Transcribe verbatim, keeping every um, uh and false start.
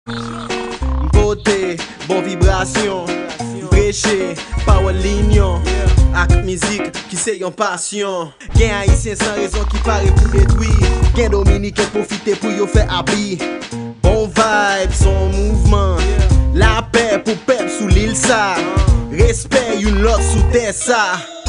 Beauté, bon vibration, breche, power lignon, ak mizik ki se yon passion. Gen haïtien sans raison qui pare pou détruit. Gen dominicain profite pou yo fè abi. Bon vibe, son mouvement, la paix pou pep sou l'île sa. Respect yon lot sou terre sa.